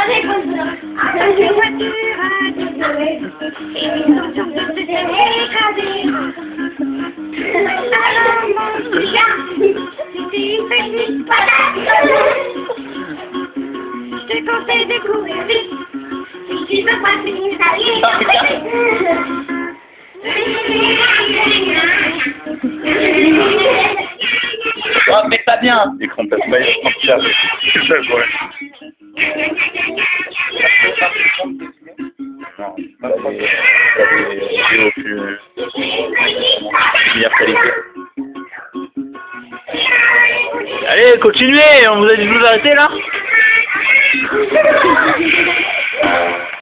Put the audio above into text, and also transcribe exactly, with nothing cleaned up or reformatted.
les voitures à décoller, et une autre chose de se faire écraser. Alors mon petit gars, si tu fais une patate, je te conseille de courir vite, si tu veux pas finir ta vie. Oh, mais pas bien. Il complète pas, il prend Pierre. C'est ça, ouais. Non, pas trop. Il y a des vidéos plus... meilleure qualité. Allez, continuez, on vous a dit de vous arrêter là.